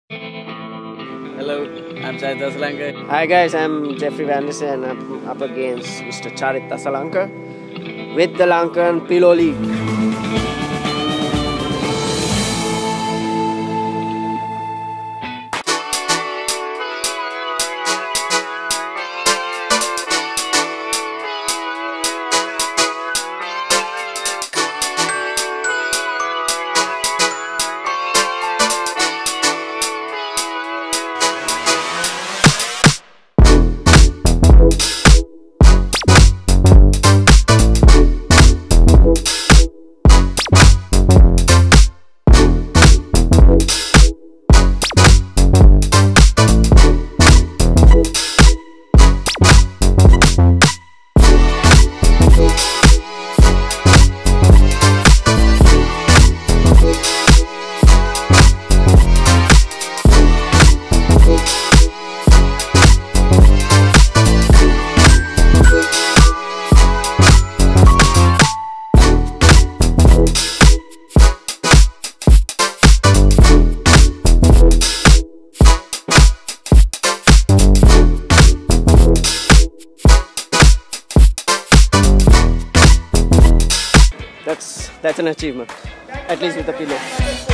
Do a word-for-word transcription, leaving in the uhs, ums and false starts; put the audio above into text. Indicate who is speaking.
Speaker 1: Hello, I'm Charith Asalanka.
Speaker 2: Hi guys, I'm Jeffery Vandersay and I'm up against Mister Charith Asalanka with the Lankan Pillow League. That's, that's an achievement, at least with the pillow.